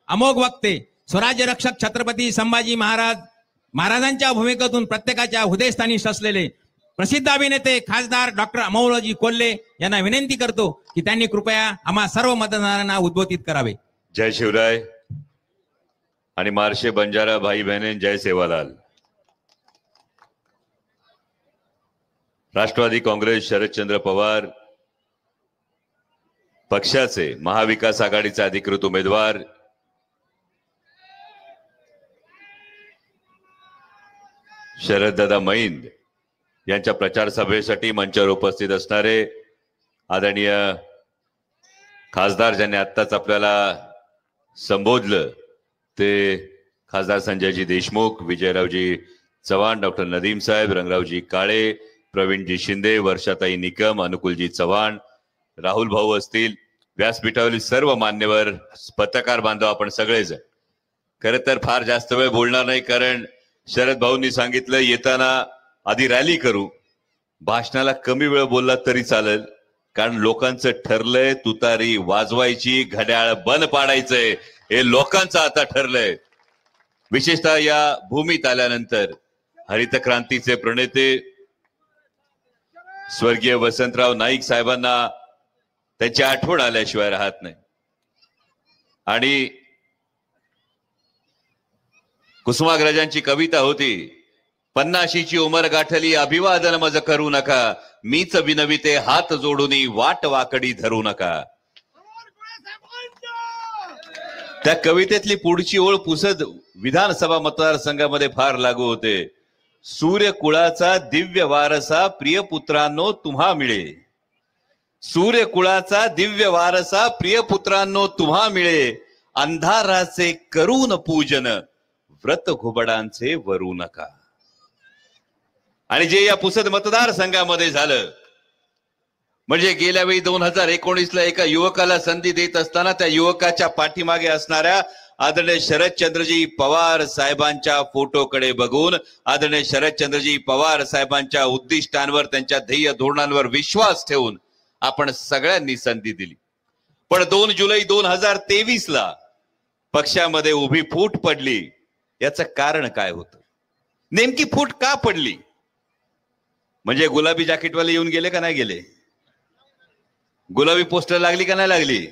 अमोघ वक्ते, स्वराज्य रक्षक छत्रपती संभाजी महाराजांच्या भूमिकेतून प्रत्येकाच्या हृदयस्थानी असलेले प्रसिद्ध अभिनेते खासदार डॉक्टर अमोलजी कोल्हे यांना विनंती करतो की त्यांनी कृपया आम्हा सर्व मतदारांना उद्बोधित करावे. जय शिवराय आणि मार्शे बंजारा भाई बहनें, जय सेवालाल. राष्ट्रवादी काँग्रेस शरदचंद्र पवार पक्षाचे महाविकास आघाडीचे अधिकृत उमेदवार शरददादा मैंद यांच्या प्रचार सभेसाठी मंचावर उपस्थित असणारे आदरणीय खासदार ज्यांनी आत्ताच आपल्याला संबोधलं ते खासदार संजयजी देशमुख, विजयरावजी चव्हाण, डॉक्टर नदीम साहेब, रंगरावजी काळे, प्रवीणजी शिंदे, वर्षाताई निकम, अनुकूलजी चव्हाण, राहुल भाऊ असतील, व्यासपीठावरील सर्व मान्यवर, पत्रकार बांधव, आपण सगळेच. खरं तर फार जास्त वेळ बोलणार नाही, कारण शरद भाऊंनी सांगितलं येताना आधी रॅली करू. भाषणाला कमी वेळ बोलला तरी चालेल, कारण लोकांचं ठरलंय तुतारी वाजवायची, घड्याळ बंद पाडायचंय, हे लोकांचं आता ठरलंय. विशेषतः या भूमीत आल्यानंतर हरित क्रांतीचे प्रणेते स्वर्गीय वसंतराव नाईक साहेबांना त्यांची आठवण आल्याशिवाय राहत नाही. आणि कुसुमाग्रजांची कविता होती, 50शीची उमर गाठली अभिवादन मज करू नका, मीच विनविते हात जोडून वाट वाकडी धरू नका. त्या कवितेतली पुढची ओळ पुसद विधानसभा मतदारसंघामध्ये फार लागू होते. सूर्य कुळाचा दिव्य वारसा प्रिय पुत्रांनो तुम्हा मिळे, सूर्य कुळाचा दिव्य वारसा प्रिय पुत्रांनो तुम्हा मिळे, अंधाराचे करून पूजन व्रत घुबडांचे वरू नका. आणि जे या पुसद मतदारसंघामध्ये झालं, म्हणजे गेल्या वेळी 2019ला एका युवकाला संधी देत असताना त्या युवकाच्या पाठीमागे असणाऱ्या आदरणीय शरदचंद्रजी पवार साहेबांच्या फोटोकडे बघून, आदरणीय शरदचंद्रजी पवार साहेबांच्या उद्दिष्टांवर, त्यांच्या ध्येय धोरणांवर विश्वास ठेवून आपण सगळ्यांनी संधी दिली. पण 2 जुलै 2023ला पक्षामध्ये उभी फूट पडली. याचं कारण काय होतं? नेमकी फूट का पडली? म्हणजे गुलाबी जॅकेटवाले येऊन गेले का नाही गेले? गुलाबी पोस्टर लागली का नाही लागली?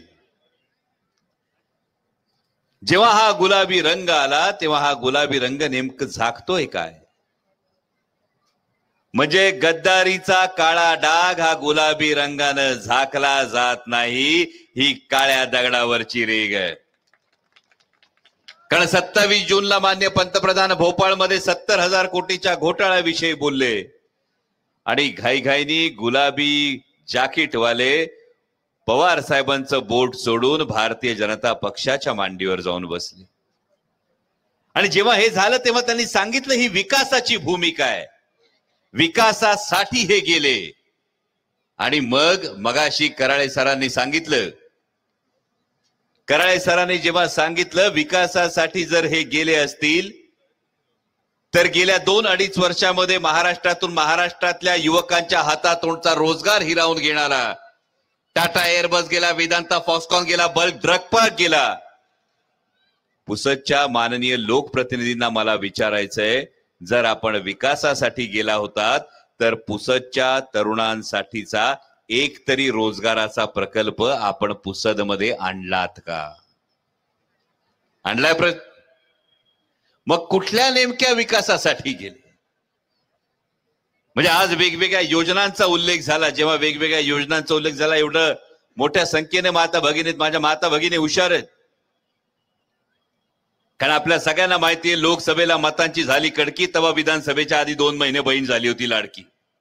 जेव्हा हा गुलाबी रंग आला तेव्हा हा गुलाबी रंग नेमकं झाकतोय काय? म्हणजे गद्दारीचा काळा डाग हा गुलाबी रंगानं झाकला जात नाही, ही काळ्या दगडावरची रेग आहे. कारण 27 जूनला माननीय पंतप्रधान भोपाळमध्ये 70,000 कोटीच्या घोटाळ्याविषयी बोलले आणि घाईघाईनी गुलाबी जॅकेटवाले पवार साहेबांचं बोट सोडून भारतीय जनता पक्षाच्या मांडीवर जाऊन बसले. आणि जेव्हा हे झालं तेव्हा त्यांनी सांगितलं ही विकासाची भूमिका आहे, विकासासाठी हे गेले. आणि मगाशी कराळे सरांनी सांगितलं, कराळे सरांनी जेव्हा सांगितलं विकासासाठी जर हे गेले असतील तर गेल्या 2-2.5 वर्षामध्ये महाराष्ट्रातल्या युवकांच्या हातातोंडचा रोजगार हिरावून घेणारा टाटा एअरबस गेला, वेदांता फॉक्सकॉन गेला, बल्क ड्रग पार्क गेला. पुसदच्या माननीय लोकप्रतिनिधींना मला विचारायचंय, जर आपण विकासासाठी गेला होतात तर पुसदच्या तरुणांसाठीचा एक तरी रोजगाराचा प्रकल्प आपण पुसदमध्ये आणलात का? आणलाय? मग कुठल्या नेमक्या विकासासाठी गेले? म्हणजे आज वेगवेगळ्या योजनांचा उल्लेख झाला. जेव्हा वेगवेगळ्या योजनांचा उल्लेख झाला, एवढं मोठ्या संख्येने माता भगिनीत, माझ्या माता भगिनी हुशार आहेत. कारण आपल्या सगळ्यांना माहिती आहे, लोकसभेला मतांची झाली कडकी, तेव्हा विधानसभेच्या आधी 2 महिने बहीण झाली होती लाडकी.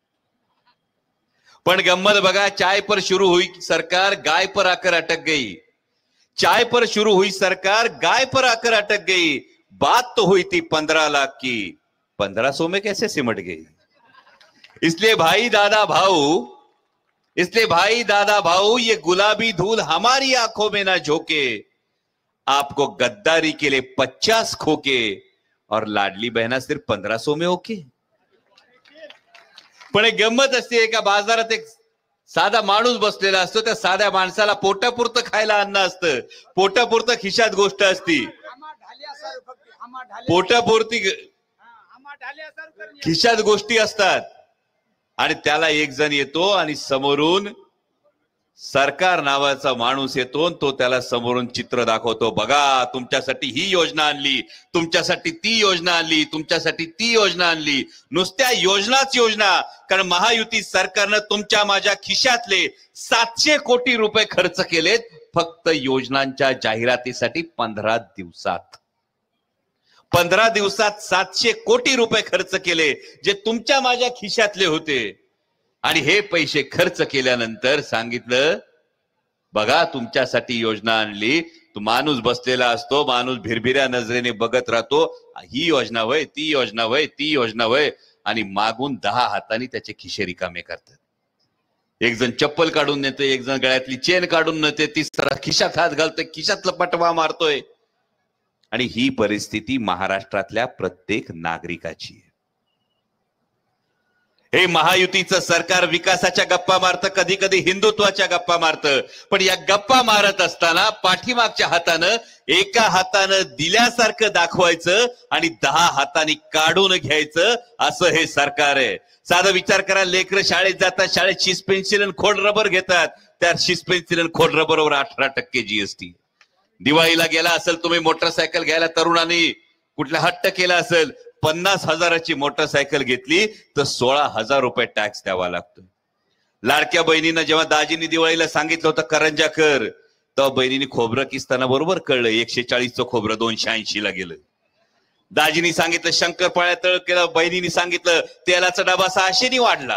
पण गम्मत बघा, चाय पर शुरू हुई सरकार गाय पर आकर अटक गई, चाय पर शुरू हुई सरकार गाय पर आकर अटक गई, बात तो हुई थी 15 लाख की, 1500 में कैसे सिमट गई. इसलिए भाई दादा भाऊ ये गुलाबी धूल हमारी आंखों में ना झोंके, आपको गद्दारी के लिए 50 खोके और लाडली बहना सिर्फ 1500 में ओके. पण एक गंमत असते, एका बाजारात एक साधा माणूस बसलेला असतो, त्या साध्या माणसाला पोटापुरतं खायला अन्न असतं, पोटापुरतं खिशात गोष्ट असती, पोटापुरती खिशात गोष्टी असतात. आणि त्याला एक जण येतो आणि समोरून सरकार नावाचा माणूस येतो, तो त्याला समोरून चित्र दाखवतो, बघा तुमच्यासाठी ही योजना आणली, तुमच्यासाठी ती योजना आणली, तुमच्यासाठी ती योजना आणली. नुसत्या योजनाच योजना, कारण महायुती सरकारनं तुमच्या माझ्या खिशातले 700 कोटी रुपये खर्च केलेत फक्त योजनांच्या जाहिरातीसाठी 15 दिवसात. 15 दिवसात 700 कोटी रुपये खर्च केले, जे तुमच्या माझ्या खिशातले होते. आणि हे पैसे खर्च केल्यानंतर सांगितलं, बघा तुमच्यासाठी योजना आणली. तो माणूस बसलेला असतो, माणूस भिरभिऱ्या नजरेने बघत राहतो, ही योजना होय, ती योजना होय, ती योजना होय. आणि मागून 10 हातांनी त्याचे खिशे रिकामे करतात. एक जण चप्पल काढून नेते, एक जण गळ्यातली चेन काढून नेते, तिसरा खिशात हात घालतोय, खिशातला पटवा मारतोय. आणि ही परिस्थिती महाराष्ट्रातल्या प्रत्येक नागरिकाची आहे. हे महायुतीचं सरकार विकासाच्या गप्पा मारतं, कधी कधी हिंदुत्वाच्या गप्पा मारतं. पण या गप्पा मारत असताना पाठीमागच्या हातानं एका हातानं दिल्यासारखं दाखवायचं आणि 10 हातांनी काढून घ्यायचं, असं हे सरकार आहे. साधा विचार करा, लेकरं शाळेत जातात, शाळेत शिस पेन्सिल आणि खोड रबर घेतात, त्या शिस पेन्सिल आणि खोड रबरवर 18% GST. दिवाळीला गेला असेल तुम्ही मोटरसायकल घ्यायला, तरुणांनी कुठला हट्ट केला असेल, 50,000ची मोटरसायकल घेतली तर 16,000 रुपये टॅक्स द्यावा लागतो. लाडक्या बहिणीनं जेव्हा दाजींनी दिवाळीला सांगितलं होतं करंजा कर, तेव्हा बहिणीने खोबरं किसताना बरोबर कळलं 140चं खोबरं 280ला गेलं. दाजींनी सांगितलं शंकरपाळ्या तळ केलं, बहिणीने सांगितलं तेलाचा डबा 600नी वाढला.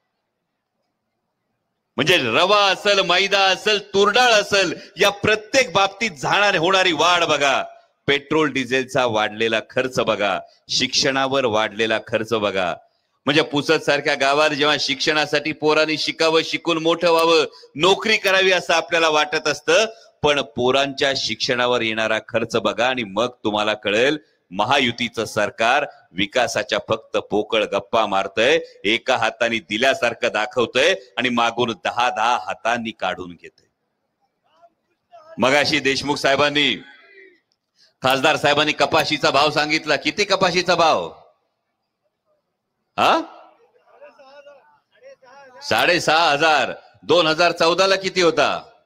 म्हणजे रवा असेल, मैदा असेल, तुरडाळ असेल, या प्रत्येक बाबतीत होणारी वाढ बघा. पेट्रोल डिझेलचा वाढलेला खर्च बघा, शिक्षणावर वाढलेला खर्च बघा. म्हणजे पुसद सारख्या गावात जेव्हा शिक्षणासाठी पोरांनी शिकावं, शिकून मोठं व्हावं, नोकरी करावी असं आपल्याला वाटत असतं, पण पोरांच्या शिक्षणावर येणारा खर्च बघा आणि मग तुम्हाला कळेल महायुतीचं सरकार विकासाच्या फक्त पोकळ गप्पा मारतय, एका हाताने दिल्यासारखं दाखवतंय आणि मागून 10 हातांनी काढून घेतय. मगाशी देशमुख साहेबांनी, खासदार साहेबांनी कपाशीचा भाव सांगितला. किती कपाशीचा भाव? 6,500. 2014ला किती होता?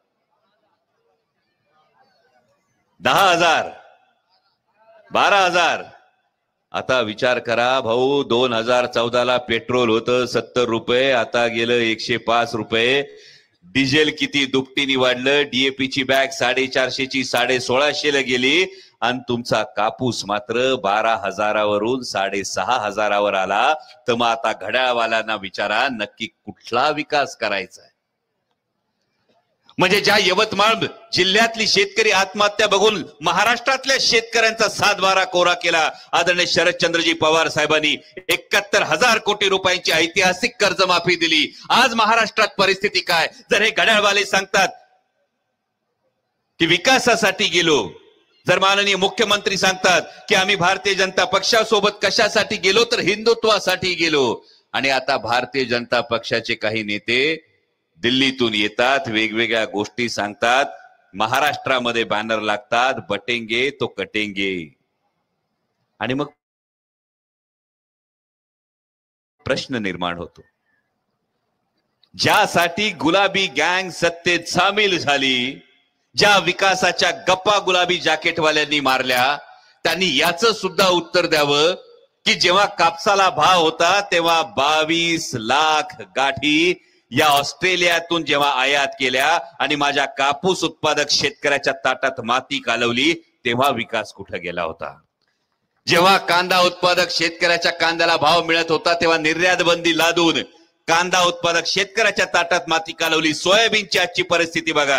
10,000, 12,000. आता विचार करा भाऊ, 2014ला पेट्रोल होतं 70 रुपये, आता गेलं 105 रुपये. डिझेल किती दुपटीने वाढलं. डीएपीची बॅग 450ची 1650ला गेली आणि तुमचा कापूस मात्र 12,000वरून 6,500वर आला. तर मग आता घड्याळवाल्यांना विचारा, नक्की कुठला विकास करायचा आहे? म्हणजे ज्या यवतमाळ जिल्ह्यातली शेतकरी आत्महत्या बघून महाराष्ट्रातल्या शेतकऱ्यांचा 7/12 कोरा केला आदरणीय शरदचंद्रजी पवार साहेबांनी. 71,000 कोटी रुपयांची ऐतिहासिक कर्जमाफी दिली. आज महाराष्ट्रात परिस्थिती काय? जर हे घड्याळवाले सांगतात की विकासासाठी गेलो, जर माननीय मुख्यमंत्री सांगतात की आम्ही भारतीय जनता पक्षासोबत कशासाठी गेलो, तर हिंदुत्वासाठी गेलो, आणि आता भारतीय जनता पक्षाचे काही नेते दिल्लीतून येतात, वेगवेगळ्या गोष्टी सांगतात, महाराष्ट्रामध्ये बॅनर लागतात, बटेंगे तो कटेंगे, आणि मग प्रश्न निर्माण होतो. ज्यासाठी गुलाबी गँग सत्तेत सामील झाली, ज्या विकासाच्या गप्पा गुलाबी जॅकेटवाल्यांनी मारल्या, त्यांनी याचं सुद्धा उत्तर द्यावं की जेव्हा कापसाला भाव होता तेव्हा 22 लाख गाठी या ऑस्ट्रेलियातून जेव्हा आयात केल्या आणि माझ्या कापूस उत्पादक शेतकऱ्याच्या ताटात माती कालवली, तेव्हा विकास कुठे गेला होता? जेव्हा कांदा उत्पादक शेतकऱ्याच्या कांद्याला भाव मिळत होता तेव्हा निर्यात बंदी लादून कांदा उत्पादक शेतकऱ्याच्या ताटात माती कालवली. सोयाबीनची आजची परिस्थिती बघा.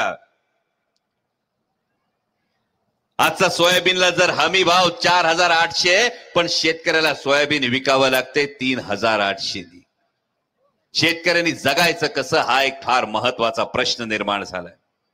आजचा सोयाबीनला जर हमी भाव 4,800, पण शेतकऱ्याला सोयाबीन विकावं लागते 3,800. शेतकऱ्यांनी जगायचं कसं, हा एक फार महत्वाचा प्रश्न निर्माण झालाय.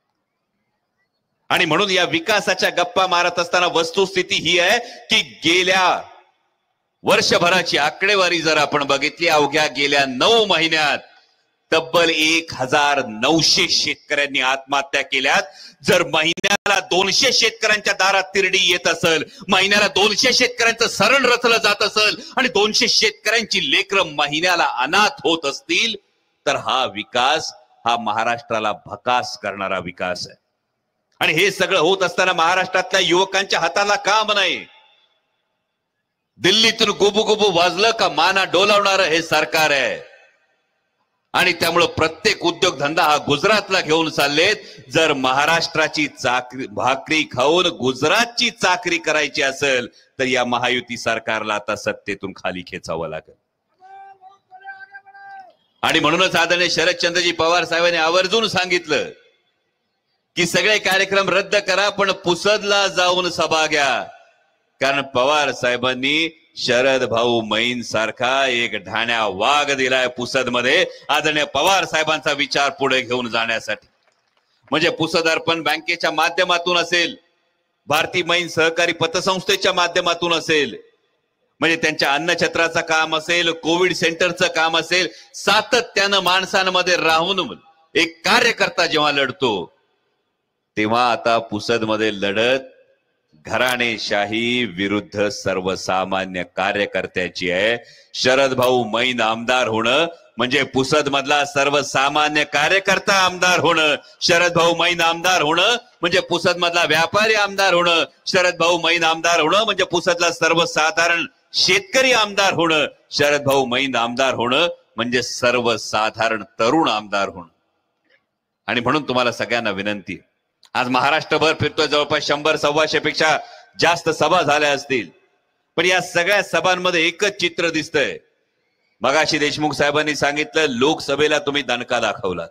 आणि म्हणून या विकासाच्या गप्पा मारत असताना वस्तुस्थिती ही आहे की गेल्या वर्षभराची आकडेवारी जर आपण बघितली, अवघ्या गेल्या 9 महिन्यात तब्बल 1900 शेतकऱ्यांनी आत्महत्या केल्यात. जर महिन्याला 200 शेतकऱ्यांच्या दारात तिरडी येत असेल, महिन्याला 200 शेतकऱ्यांचं सरण रचलं जात असेल आणि 200 शेतकऱ्यांची लेकरं महिन्याला अनाथ होत असतील, तर हा विकास हा महाराष्ट्राला भकास करणारा विकास आहे. आणि हे सगळं होत असताना महाराष्ट्रातल्या युवकांच्या हाताला काम नाही. दिल्लीतून गुबू गुबू वाजलं का माना डोलावणारं हे सरकार आहे. आणि त्यामुळे प्रत्येक उद्योगधंदा हा गुजरातला घेऊन चाललेत. जर महाराष्ट्राची भाकरी खाऊन गुजरातची चाकरी करायची असेल तर या महायुती सरकारला आता सत्तेतून खाली खेचावं लागेल. आणि म्हणूनच आदरणीय शरदचंद्रजी पवार साहेबांनी आवर्जून सांगितलं की सगळे कार्यक्रम रद्द करा, पण पुसदला जाऊन सभा घ्या. कारण पवार साहेबांनी शरद भाऊ मैन सारखा एक ढाण्या वाघ दिलाय पुसदमध्ये आदरणीय पवार साहेबांचा विचार पुढे घेऊन जाण्यासाठी. म्हणजे पुसद अर्पण बँकेच्या माध्यमातून असेल, भारती मैन सहकारी पतसंस्थेच्या माध्यमातून असेल, म्हणजे त्यांच्या अन्नछत्राचं काम असेल, कोविड सेंटरचं काम असेल, सातत्यानं माणसांमध्ये राहून एक कार्यकर्ता जेव्हा लढतो तेव्हा आता पुसदमध्ये लढत घराणेशाही विरुद्ध सर्वसामान्य कार्यकर्त्याची आहे. शरद भाऊ मैन आमदार होणं म्हणजे पुसद मधला सर्वसामान्य कार्यकर्ता आमदार होणं. शरद भाऊ मैन आमदार होणं म्हणजे पुसद मधला व्यापारी आमदार होणं. शरद भाऊ मैन आमदार होणं म्हणजे पुसदला सर्वसाधारण शेतकरी आमदार होणं. शरद भाऊ मैन आमदार होणं म्हणजे सर्वसाधारण तरुण आमदार होणं. आणि म्हणून तुम्हाला सगळ्यांना विनंती, आज महाराष्ट्रभर फिरतोय, जवळपास 100-125 पेक्षा जास्त सभा झाल्या असतील, पण या सगळ्या सभांमध्ये एकच चित्र दिसतंय. मगाशी देशमुख साहेबांनी सांगितलं, लोकसभेला तुम्ही दणका दाखवलात.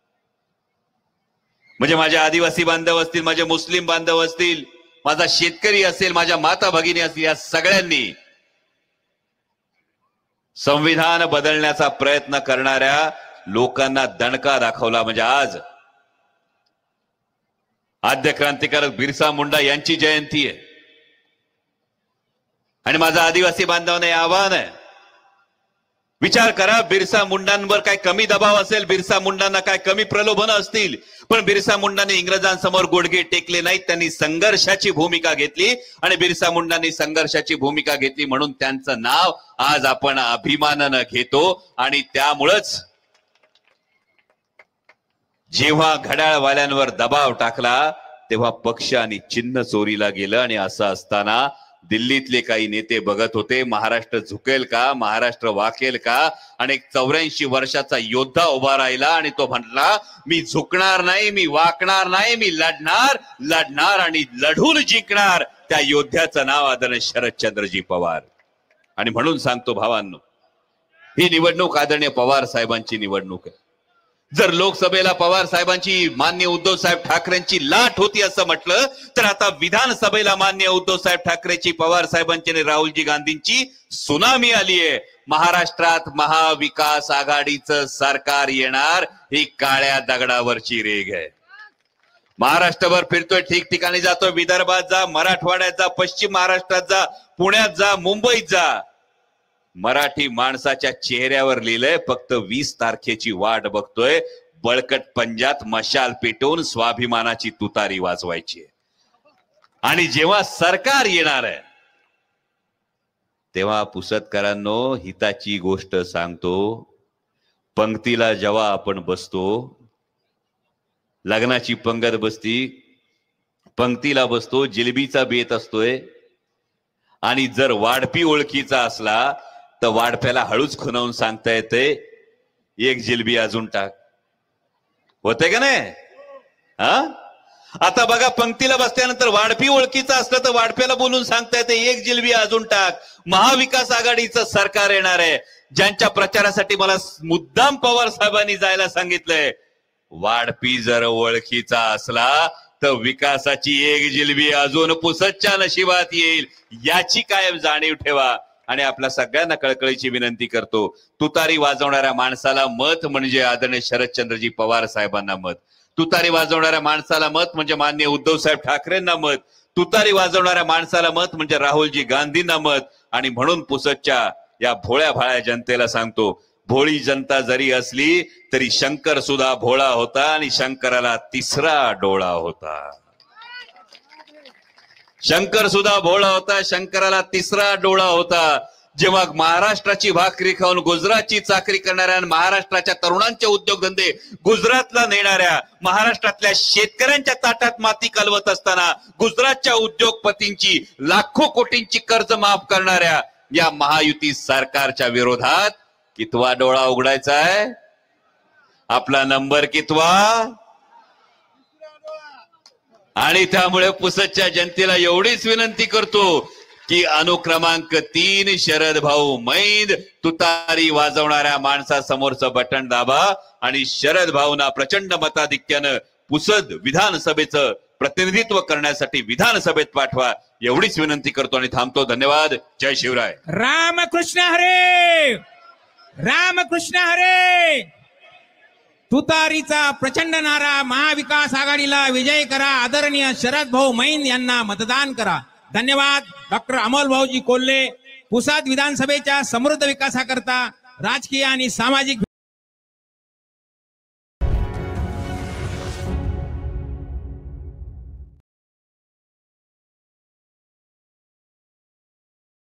म्हणजे माझे आदिवासी बांधव असतील, माझे मुस्लिम बांधव असतील, माझा शेतकरी असेल, माझ्या माता भगिनी असतील, या सगळ्यांनी संविधान बदलण्याचा प्रयत्न करणाऱ्या लोकांना दणका दाखवला. म्हणजे आज आद्य क्रांतिकारक बिरसा मुंडा यांची जयंती आहे आणि माझा आदिवासी बांधवांना आव्हान आहे, विचार करा, बिरसा मुंडांवर काय कमी दबाव असेल, बिरसा मुंडांना काय कमी प्रलोभन असतील, पण बिरसा मुंडांनी इंग्रजांसमोर गुडघे टेकले नाहीत. त्यांनी संघर्षाची भूमिका घेतली आणि बिरसा मुंडांनी संघर्षाची भूमिका घेतली म्हणून त्यांचं नाव आज आपण अभिमानानं घेतो. आणि त्यामुळेच जेव्हा घड्याळवाल्यांवर दबाव टाकला तेव्हा पक्ष आणि चिन्ह चोरीला गेलं. आणि असं असताना दिल्लीतले काही नेते बघत होते, महाराष्ट्र झुकेल का, महाराष्ट्र वाकेल का. आणि 84 वर्षाचा योद्धा उभा राहिला आणि तो म्हटला, मी झुकणार नाही, मी वाकणार नाही, मी लढणार आणि लढून जिंकणार. त्या योद्ध्याचं नाव आदरणीय शरदचंद्रजी पवार. आणि म्हणून सांगतो भावांनो, ही निवडणूक आदरणीय पवार साहेबांची निवडणूक आहे. जर लोकसभेला पवार साहेबांची माननीय उद्धव साहेब ठाकरेंची लाट होती असं म्हटलं, तर आता विधानसभेला माननीय उद्धव साहेब ठाकरेची, पवार साहेबांची आणि राहुलजी गांधींची सुनामी आली आहे. महाराष्ट्रात महाविकास आघाडीचं सरकार येणार, ही काळ्या दगडावरची रेघ आहे. महाराष्ट्रभर फिरतोय, ठिकठिकाणी जातोय, विदर्भात जा, मराठवाड्यात जा, पश्चिम महाराष्ट्रात जा, पुण्यात जा, मुंबईत जा. मराठी माणसाच्या चेहऱ्यावर लिहिलंय, फक्त 20 तारखेची वाट बघतोय, बळकट पंजात मशाल पेटवून स्वाभिमानाची तुतारी वाजवायची. आणि जेव्हा सरकार येणार आहे तेव्हा पुसदकरांनो, हिताची गोष्ट सांगतो, पंक्तीला जेव्हा आपण बसतो, लग्नाची पंगत बसती, पंक्तीला बसतो, जिलेबीचा बेत असतोय, आणि जर वाढपी ओळखीचा असला तर वाढप्याला हळूच खुणावून सांगता येते, एक जिलेबी अजून टाक. होते का नाही? आता बघा, पंक्तीला बसल्यानंतर वाढपी ओळखीचा असलं तर वाढप्याला बोलून सांगता येते, एक जिलेबी अजून टाक. महाविकास आघाडीचं सरकार येणार आहे, ज्यांच्या प्रचारासाठी मला मुद्दाम पवार साहेबांनी जायला सांगितलंय. वाढपी जर ओळखीचा असला तर विकासाची एक जिलेबी अजून पुसदच्या नशिबात येईल, याची कायम जाणीव ठेवा. आणि आपल्या सगळ्यांना कळकळीची विनंती करतो, तुतारी वाजवणाऱ्या माणसाला मत म्हणजे आदरणीय शरदचंद्रजी पवार साहेबांना मत. तुतारी वाजवणाऱ्या माणसाला मत म्हणजे माननीय उद्धव साहेब ठाकरेंना मत. तुतारी वाजवणाऱ्या माणसाला मत म्हणजे राहुलजी गांधींना मत. आणि म्हणून पुसदच्या या भोळ्या भाळ्या जनतेला सांगतो, भोळी जनता जरी असली तरी शंकर सुद्धा भोळा होता आणि शंकराला तिसरा डोळा होता. शंकर सुद्धा भोळा होता, शंकराला तिसरा डोळा होता. जेव्हा महाराष्ट्राची भाकरी खाऊन गुजरातची चाकरी करणाऱ्या, महाराष्ट्राच्या तरुणांचे उद्योगधंदे गुजरातला नेणाऱ्या, महाराष्ट्रातल्या शेतकऱ्यांच्या ताटात माती कालवत असताना गुजरातच्या उद्योगपतींची लाखो कोटींची कर्ज माफ करणाऱ्या या महायुती सरकारच्या विरोधात कितवा डोळा उघडायचा आहे? आपला नंबर कितवा? आणि त्यामुळे पुसदच्या जनतेला एवढीच विनंती करतो की अनुक्रमांक 3 शरद भाऊ मैंद तुतारी वाजवणाऱ्या माणसासमोरचं बटन दाबा आणि शरद भाऊंना प्रचंड मताधिक्यानं पुसद विधानसभेचं प्रतिनिधित्व करण्यासाठी विधानसभेत पाठवा, एवढीच विनंती करतो आणि थांबतो. धन्यवाद. जय शिवराय. रामकृष्ण हरे, रामकृष्ण हरे. तुतारीचा प्रचंड नारा, महाविकास आघाडीला विजय करा, आदरणीय शरद भाऊ मैंद यांना मतदान करा. धन्यवाद. डॉक्टर अमोल भाऊजी कोल्हे, पुसद विधानसभेच्या समृद्ध विकासाकरता राजकीय आणि सामाजिक